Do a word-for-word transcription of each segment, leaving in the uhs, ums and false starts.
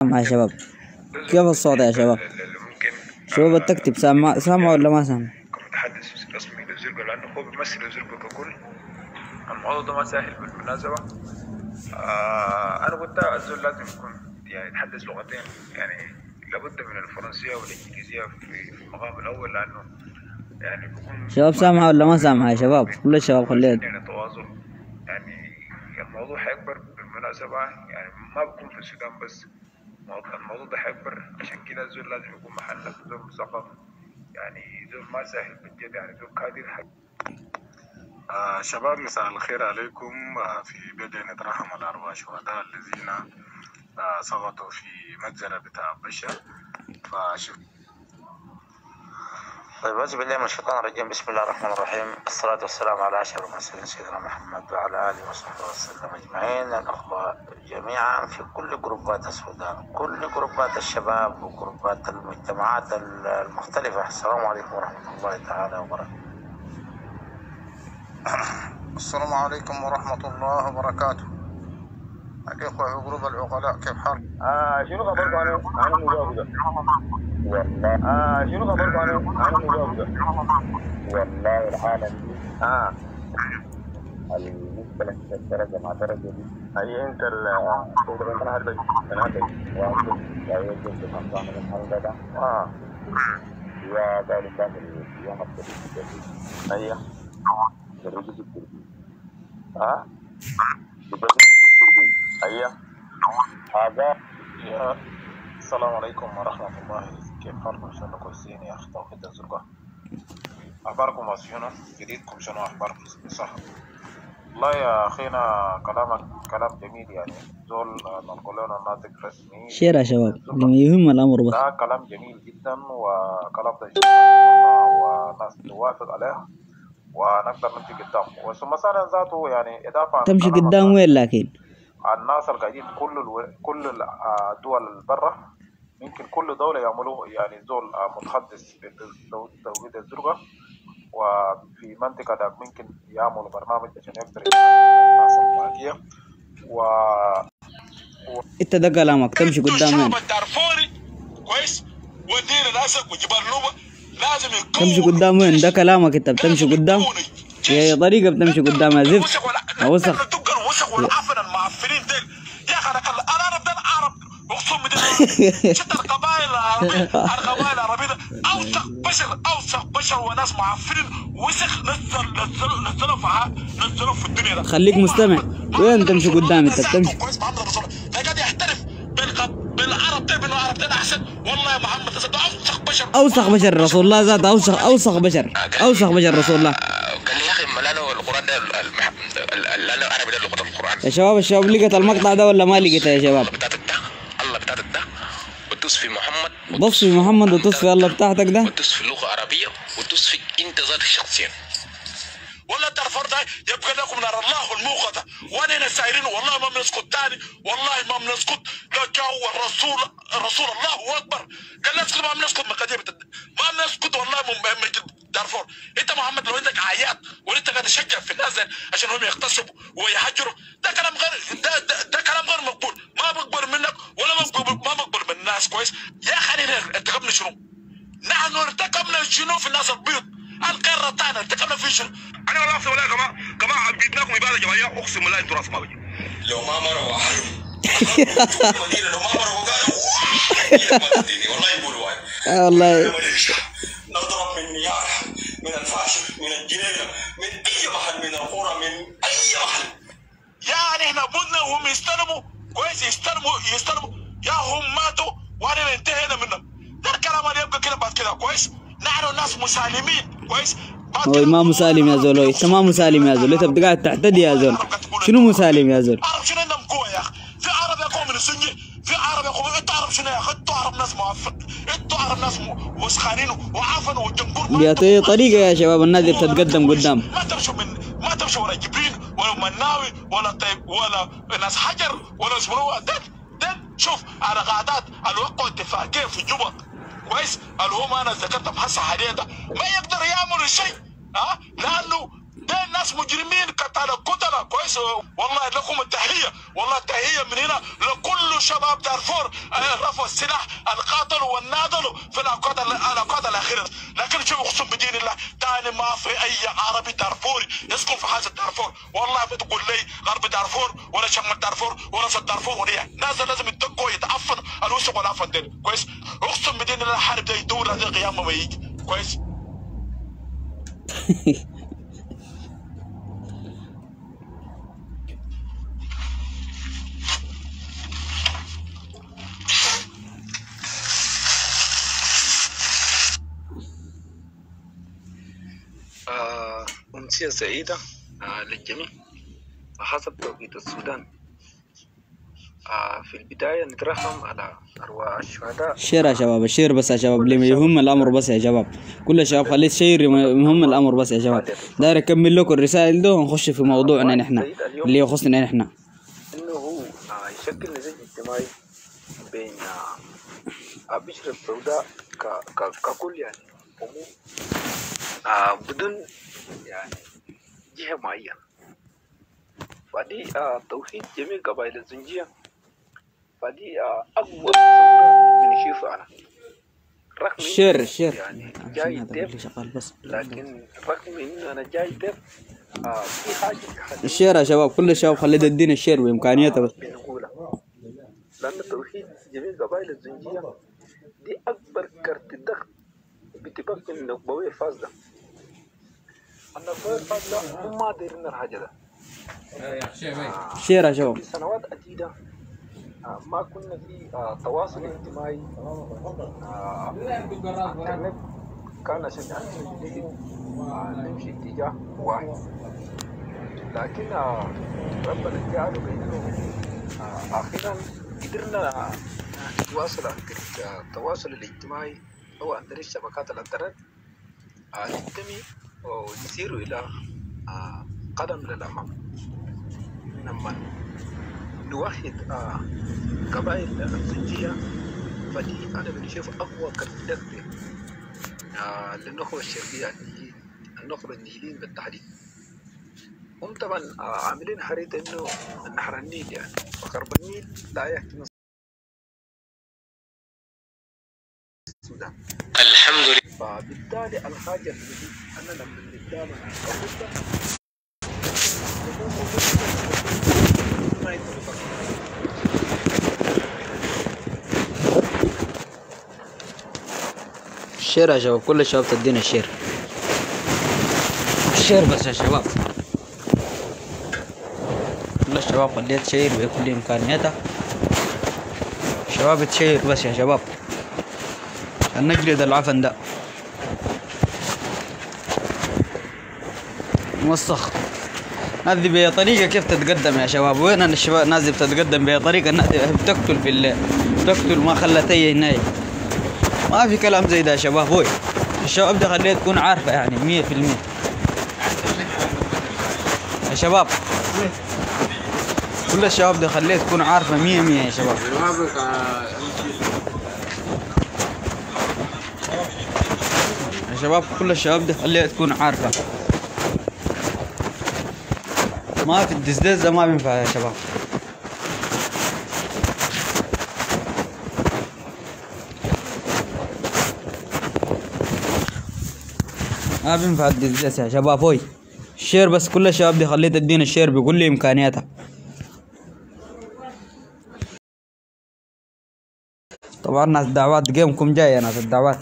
سامعة يا شباب. كيف الصوت يا شباب؟ شباب تكتب سامع سامع ولا ما سامع؟ كمتحدث رسمي للزرقاء لأنه هو بيمثل الزرقاء ككل. الموضوع ده ما سهل بالمناسبة. آه أنا قلت الزول لازم يكون يعني يتحدث لغتين، يعني لابد من الفرنسية والإنجليزية في المقام الأول، لأنه يعني بيكون شباب سامعة ولا ما سامعة يا شباب؟ كل الشباب خليت يعني تواصل. يعني الموضوع حيكبر بالمناسبة، يعني ما بيكون في السودان بس، الموضوع ده حيكبر. عشان كده الزول لازم يكون محنك، زول مثقف، يعني زول ما سهل بجد، يعني زول قادر. آه شباب مساء الخير عليكم. آه في بدء نترحم الأربع شهداء الذين آه سقطوا في مجزرة بتاع بشر. فشوف طيب أعوذ بالله من الشيطان الرجيم. بسم الله الرحمن الرحيم. الصلاة والسلام على أشرف المرسلين سيدنا محمد وعلى آله وصحبه وسلم أجمعين. الأخوة جميعا في كل جروبات السودان، كل جروبات الشباب وجروبات المجتمعات المختلفة، السلام عليكم ورحمة الله تعالى وبركاته. السلام عليكم ورحمة الله وبركاته. الإخوة في جروب العقلاء كيف حالك؟ آه شنو خبركم؟ أنا أنا مجاوبة والله. آه شنو خبركم؟ أنا أنا مجاوبة والله. العالم آه المشكلة في الدرجة مع درجة دي هي أنت ال أنت من هذا من هذا وأنت يا يوسف في خمسة من الحمد ده آه يا قالوا كان اليوم التدريب هي تدريب التدريب آه أيه هذا. يا السلام عليكم ورحمة الله، كيف حالكم؟ إن شاء الله كويسين يا أخ توحيد الزرقاء. أخباركم شنو؟ جديدكم شنو؟ أخباركم صح؟ والله يا أخينا كلامك كلام جميل، يعني زول نقول له ناطق رسمي شير يا شباب لما يهم الأمر بس. ده كلام جميل جدا، وكلام ده وناس توافق عليه ونقدر نمشي قدام. وثم مثلا ذاته يعني إضافة تمشي قدام وين؟ لكن الناس القاعدين كل الو... كل الدول برا يمكن كل دولة يعملوا يعني زول متحدث بالتوحيد الزرقاء، وفي منطقة ده ممكن يعملوا برنامج عشان يقدر الناس الباقية و... و... انت ده كلامك تمشي قدام وين؟ كويس ودير راسك وجبال نوبة لازم يكون تمشي قدام وين؟ ده كلامك انت بتمشي قدام؟ هي طريقة بتمشي قدام يا زفت. وسخ وسخ والعفن المعفنين ديل يا اخي. انا العرب ده العرب اقسم بالله شفت القبائل العربية، القبائل العربية اوسخ بشر، اوسخ بشر وناس معفنين وسخ. نزل نزلوا نزلوا في نزلوا في الدنيا ده. خليك مستمع. وين تمشي قدام انت بتمشي؟ كويس محمد رسول الله فقاعد يحترف بالعرب ده، بانه العرب ده احسن. والله يا محمد ده اوسخ بشر، اوسخ بشر رسول الله ذات، اوسخ اوسخ بشر، اوسخ بشر رسول الله. قال لي يا اخي ملانه القران ده لا عربي ده لغه القران. يا شباب الشباب لقيت المقطع ده ولا ما لقيته يا شباب؟ بتاعتك ده الله بتاعتك ده وتدوس في محمد، ضف في محمد وتدوس في الله بتاعتك ده، وتدوس في اللغه العربيه وتدوس في انت ذاتك شخصيا. والله الدرفور ده يبقى لكم نار الله الموقدة، وانا سايرين والله ما بنسكت تاني، والله ما بنسكت. لا جاء الرسول الرسول الله اكبر قال نسكت، ما بنسكت من قديم ما بنسكت والله من دارفور. انت محمد لو عندك عيات وانت قاعد تشجع في الناس عشان هم يغتصبوا ويهجروا، ده كلام غير ده, ده, ده كلام غير مقبول، ما بقبل منك ولا ما بقبل ما بقبل من الناس. كويس يا اخي ارتكبنا شنو؟ نحن ارتكبنا شنو في الناس البيض؟ القاره بتاعنا ارتكبنا في شنو؟ انا والله اقسم بالله يا جماعه جماعه جبناكم عباده جماعيه، اقسم بالله انتوا راس ما بجي. لو ما مروا المدينه لو ما مروا قالوا والله يقولوا واي والله نضرب من نيار من الفاشل من الجنينه من اي محل من القرى من اي محل. يعني احنا بدنا وهم يستلموا كويس، يستلموا يستلموا يا هم ماتوا وانا انتهينا منهم. ده الكلام اللي يبقى كده بعد كده. كويس نحن ناس مسالمين. كويس هو ما مسالم يا زول، انت ما مسالم يا زول، انت بتقعد تعتدي يا زول. شنو مسالم يا زول؟ عرب شنو عندهم قوه يا اخي؟ في عرب يقوم من السنجي، في عرب يقوم. انتوا عرب شنو يا اخي؟ انتوا عرب ناس معفن، انتوا عرب ناس وسخانين وعفن وجنقور. بيعطي طريقه يا شباب الناس اللي بتتقدم قدام. ما تمشوا من ما تمشوا ورا جبريل ولا مناوي ولا طيب ولا ناس حجر ولا اسمه ده ده. شوف على قعدات الوقعوا اتفاقيه في جوبا كويس اللي هم انا ذكرتهم هسه حاليا ده ما يقدر يعملوا شيء. ها أه؟ لانه ده ناس مجرمين قتله قتله كويس. والله لكم التحيه، والله التحيه من هنا لكل شباب دارفور رفعوا السلاح القاتلوا والناضلوا في الاوقات الاوقات الاخيره. لكن شوف اقسم بدين الله تاني ما في اي عربي دارفوري يسكن في حاجه دارفور. والله بتقول لي غرب دارفور ولا شمال دارفور ولا وسط دارفور ولا ناس لازم يتقوا يتعفنوا الوسخ والعفن دي كويس. اقسم بدين الله الحرب ده يدور هذه القيامه ما يجي كويس. أمسية سعيدة للجميع. حسب توقيت السودان في البداية نترحم على أرواح الشهداء. شير يا شباب، الشير بس يا شباب، لما يهم الأمر بس يا شباب. كل الشباب خليت شير يهم الأمر بس يا شباب. داير أكمل لكم الرسائل ده ونخش في موضوعنا نحن اللي يخصنا نحن. إنه هو يشكل نسيج اجتماعي بين بشر السوداء ككل يعني عموم بدون يعني جهة معينة. فدي توحيد جميع قبائل الزنجية. فدي أول ثورة بنشوفها أنا. رغم شير شير يعني جاي ديف، لكن رغم إنه أنا جاي ديف في حاجة الشير يا شباب. كل الشباب خليت الدين الشير بإمكانياته بس. بنقولها لأن توحيد جميع قبائل الزنجية دي أكبر كرت الضغط باتفاق من النخبوية الفاسدة. النخبوية الفاسدة هم ما دايرين الحاجة ده. شير يا شباب. في سنوات عديدة ما كنا في تواصل اجتماعي. الانترنت كان عشان نمشي اتجاه واحد، لكن ربنا جعله بينه اخيرا قدرنا نتواصل عن طريق التواصل الاجتماعي او عن طريق شبكات الانترنت، ننتمي ونسير الى قدم للامام. لما نوحد قبائل الزنجية فدي أنا بنشوف أقوى كالدك للنخبة الشرقية النخبة النيلين بالتحديد. هم طبعا عاملين حريت إنه نهر النيل يعني وغرب النيل لا يحتمل السودان. الحمد لله. فبالتالي الحاجة اللي أنا لما نتكلم عن الشير يا شباب. كل الشباب تدينا الشير الشير بس يا شباب. كل الشباب خليت شير بكل إمكانياتها. شباب تشير بس يا شباب عشان نجلد العفن ده موسخ. هذه بطريقة كيف تتقدم يا شباب؟ وين الشباب نازل بتتقدم بطريقة بتقتل في ال... بتقتل ما خلت أي ناي. ما في كلام زي ده يا شباب. هوي الشباب ده خليه تكون عارفة يعني مية في المية يا شباب. كل الشباب ده خليه تكون عارفة مية مية يا شباب. يا شباب كل الشباب ده خليه تكون عارفة ما في الدزدز ما بينفع يا شباب. ما بينفع الدزدز يا شباب. هوي الشير بس. كل الشباب دي خليه تدينا الشير بكل إمكانياتها. طبعا ناس الدعوات جيمكم جاية ناس الدعوات.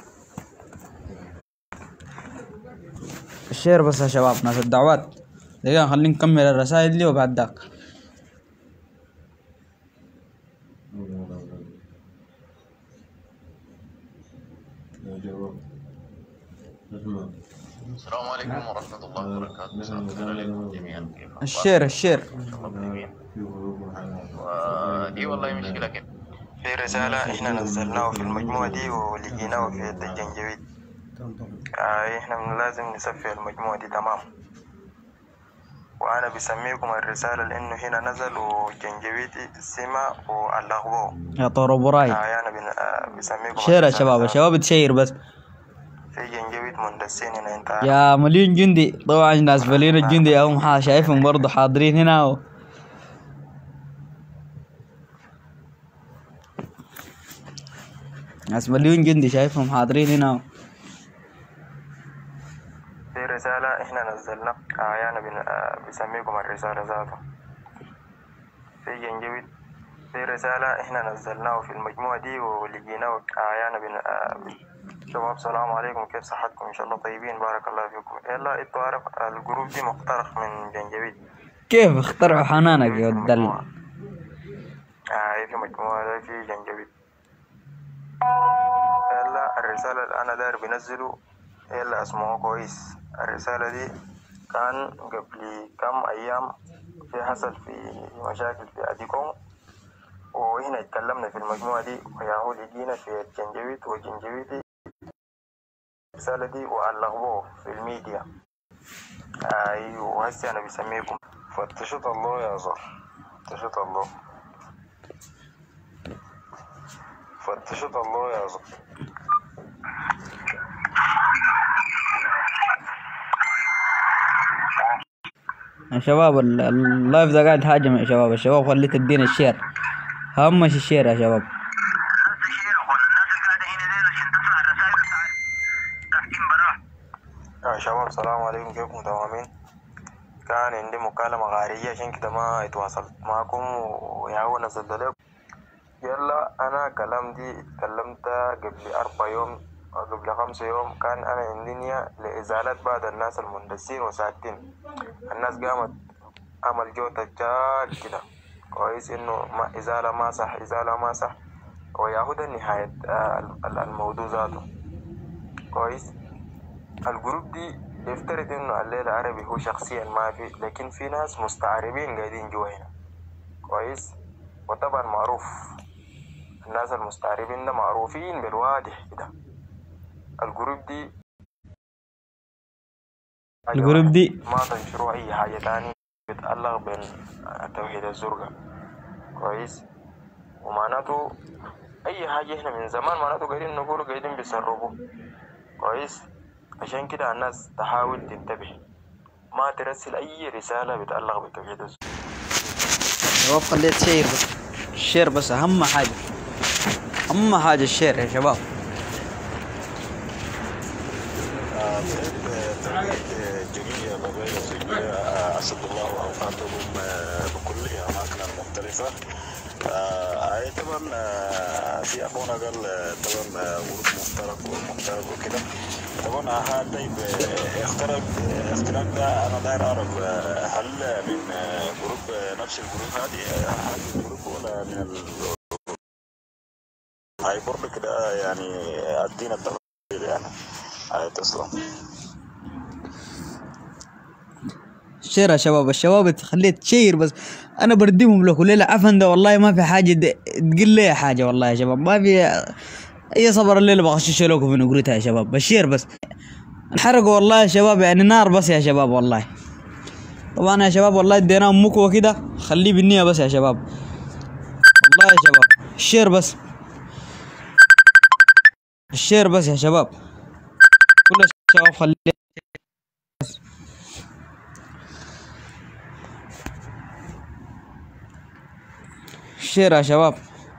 الشير بس يا شباب ناس الدعوات. دقيقة خلينا نكمل الرسائل دي وبعد ذاك. السلام عليكم ورحمة الله وبركاته. مساء الخير عليكم جميعا. الشير الشير ودي والله مشكلة كده. في رسالة احنا نزلناه في المجموعة دي ولقيناه في الجنجويد. آه احنا من لازم نصفي المجموعة دي تمام. وانا بسميكم الرسالة لانه هنا نزل وجنجويد سما واللغبو يا طور براي. آه انا بسميكم شير يا شباب. الشباب تشير بس. في جنجويد مهندسين هنا انت عارف. يا مليون جندي طبعا ناس مليون الجندي هم شايفهم برضه حاضرين هنا و... ناس مليون جندي شايفهم حاضرين هنا و... في رسالة احنا نزلنا آه يعني بن... آه بسميكم الرسالة ذاته في جنجويد. في رسالة احنا نزلناه في المجموعة دي ولقيناه آه يعني بن... آه شباب السلام عليكم، كيف صحتكم؟ ان شاء الله طيبين، بارك الله فيكم. يلا انتوا عارف الجروب دي مقترح من جنجويد. كيف اخترعوا حنانك يا ودل؟ آه في مجموعة في جنجويد. يلا الرسالة اللي انا داير بنزله يلا اسمعوا كويس. الرسالة دي كان قبل كم ايام في حصل في مشاكل في اديكم، وهنا اتكلمنا في المجموعة دي وياهو لقينا في جنجويد وجنجويد الرسالة دي وعلقوه في الميديا. ايوه وهسه انا بسميكم فتشت الله يا زهر، فتشت الله، فتشت الله يا زهر. يا شباب اللايف ده قاعد هاجم يا شباب. الشباب خلي تدينا الشير، همش الشير يا شباب. يا شباب السلام عليكم، كيفكم؟ تمامين. كان عندي مكالمة خارجية عشان كده ما اتواصلت معكم وياهو نزلت لكم. يلا انا كلام دي اتكلمت قبل اربع يوم قبل خمسة يوم. كان انا عندي نية لازالة بعض الناس المهندسين وساكتين. الناس قامت عمل جوتة جاد كده كويس انه ما ازالة ما صح ازالة ما صح، وياهو ده نهاية الموضوع ذاته كويس. الجروب دي يفترض انه الليل العربي هو شخصيا ما في، لكن في ناس مستعربين قاعدين جوا هنا كويس. وطبعا معروف الناس المستعربين ده معروفين بالواضح كده. الجروب دي الجروب دي ما تنشروا اي حاجة تاني بتألق بين التوحيد الزرقاء كويس. ومعناته اي حاجة احنا من زمان معناته قاعدين نقول قاعدين بيسربوا كويس. عشان كده الناس تحاول تنتبه، ما ترسل اي رسالة بتألق بالتوحيد الزرقاء. شباب خليت شير بس، الشير بس اهم حاجة، اهم حاجة الشير يا شباب. جميع قبائل الزوجية أسد الله أوقاتهم بكل الأماكن المختلفة. آه طبعا في أخونا قال طبعا ورود مفترق ومختلف وكده. طبعا هذا طيب اخترق اختراق ده أنا داير أعرف هل من جروب نفس الجروب هذه هل الجروب ولا من ال هاي برضه كده يعني أدينا التفاصيل يعني. هاي تسلم. شير يا شباب، الشباب خليت شير بس. انا بردمهم لكم ليلة عفن ده والله ما في حاجة تقول لي حاجة والله يا شباب، ما في اي صبر الليلة بغشش لكم من قريتها يا شباب. الشير بس انحرقوا والله يا شباب، يعني نار بس يا شباب والله. طبعا يا شباب والله اديناهم مكوى كده، خليه بالنية بس يا شباب والله يا شباب. الشير بس، الشير بس يا شباب، كل الشباب خليه بس. الشير يا شباب.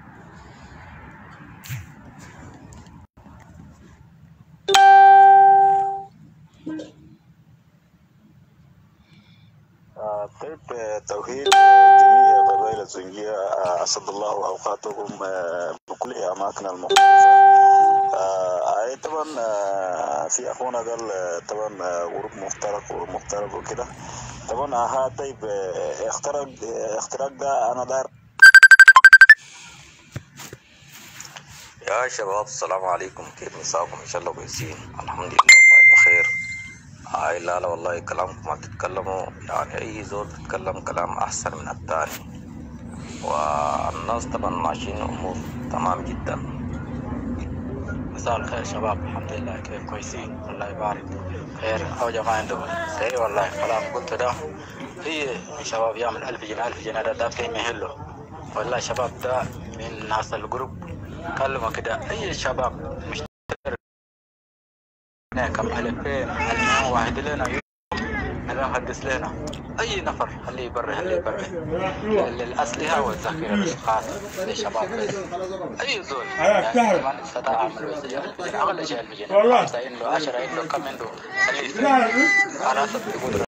طيب توحيد جميع قبائل الزنجية أسد الله أوقاتهم بكل أماكن المختلفة. آه طبعا في أخونا قال طبعا غروب مفترق ومختلف وكده. طبعا ها طيب اخترق اختراق ده أنا داير. يا شباب السلام عليكم، كيف مساكم؟ إن شاء الله كويسين الحمد لله والله بخير. هاي لا لا والله كلامكم ما تتكلموا يعني أي زول تتكلم كلام أحسن من الثاني، والناس طبعا ماشيين أمور تمام جدا. مساء الخير شباب، الحمد لله كيف كويسين؟ الله يبارك خير. أو جماعة عندكم سيء والله كلام قلت ده في شباب يعمل ألف جنيه ألف جنيه ده, ده في مهله والله. شباب ده من ناس الجروب كلمة كده أي شباب مش هنا كم ألفين ألفين واحد لنا يوم أنا هدس لنا أي نفر خليه بري خليه بري للأسلحة والذخيرة الخاصة للشباب أي زول يعني ما نستطيع عمل أغلى شيء الفجن خمسة عنده عشرة عنده كم عنده خليه على حسب